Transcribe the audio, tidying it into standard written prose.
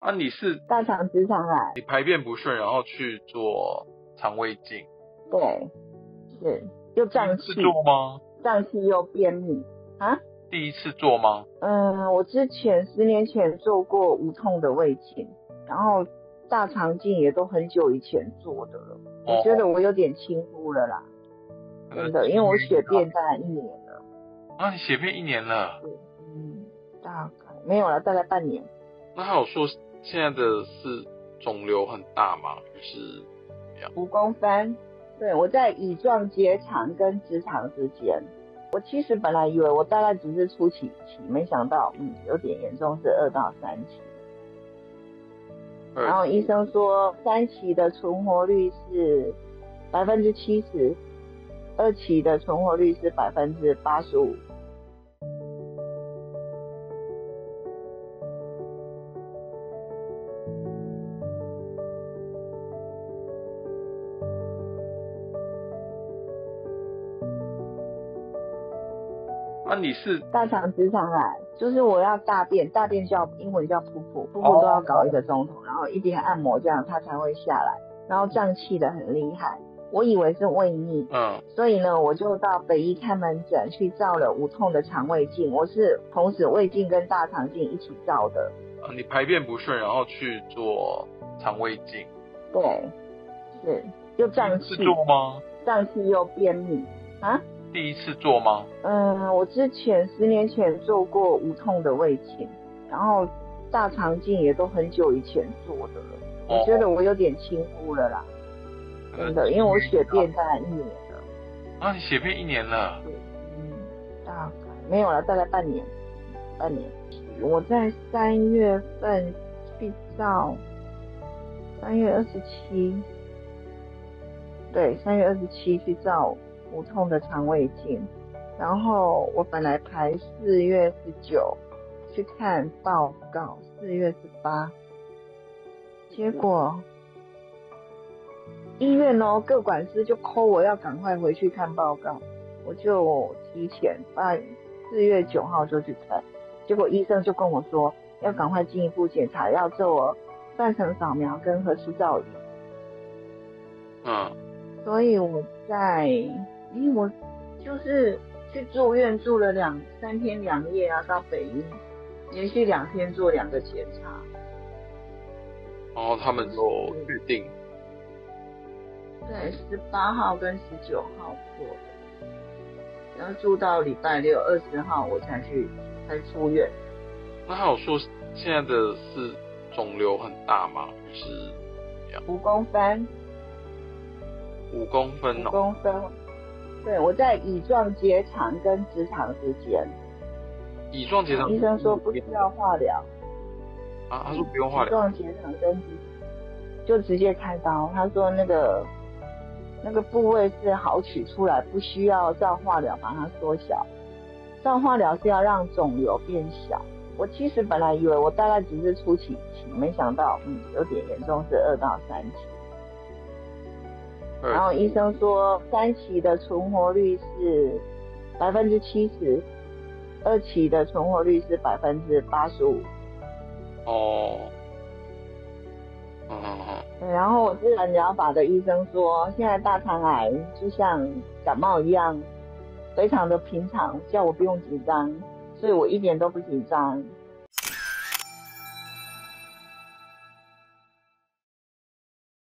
啊，你是大肠直肠癌， 你排便不顺，然后去做肠胃镜， 对，是又胀气， 是做吗？ 胀气又便秘啊。 第一次做吗？ 我之前10年前做过无痛的胃镜，然后大肠镜也都很久以前做的了。我觉得我有点轻忽了啦，真的，因为我血便大概1年了。 啊，你血便1年了？ 大概没有了，大概半年。 那他有说现在的是肿瘤很大吗？还是怎么样 5公分，对，我在乙状结肠跟直肠之间。我其实本来以为我大概只是初期，没想到有点严重，是2到3期。然后医生说3期的存活率是70%，2期的存活率是85%。 啊，你是大肠直肠癌，就是我要大便叫英文叫噗噗都要搞1个钟头，然后一边按摩这样它才会下来，然后胀气的很厉害，我以为是胃逆，所以呢我就到北医看门诊去照了无痛的肠胃镜，我是同时胃镜跟大肠镜一起照的。 你排便不顺，然后去做肠胃镜， 对，是又胀气， 是做吗？ 胀气又便秘啊。 第一次做吗？ 我之前10年前做过无痛的胃镜，然后大肠镜也都很久以前做的了。我觉得我有点轻忽了啦，真的，因为我血便大概1年了。 啊，你血便1年了？ 大概没有了，大概半年。我在3月份去照，3月27，对，3月27去照无痛的肠胃镜，然后我本来排4月19去看报告，4月18，结果医院各管师就call我要赶快回去看报告，我就提前4月9号就去看，结果医生就跟我说要赶快进一步检查，要做断层扫描跟核磁造影。所以我就是去住院住了3天2夜啊，到北医连续2天做2个检查， 然后他们就决定， 对，18号跟19号做的，然后住到礼拜六20号我才出院。 那他有说现在的是肿瘤很大吗？还是怎么样 ？5公分。 5公分 5公分，对，我在乙状结肠跟直肠之间。 乙状结肠， 医生说不需要化疗。 啊，他说不用化疗。 乙状结肠跟就直接开刀，他说那个部位是好取出来，不需要照化疗把它缩小。照化疗是要让肿瘤变小。我其实本来以为我大概只是初期，没想到有点严重，是2到3期。然后医生说3期的存活率是70%，2期的存活率是85%。对，然后我自然疗法的医生说，现在大肠癌就像感冒一样，非常的平常，叫我不用紧张，所以我一点都不紧张。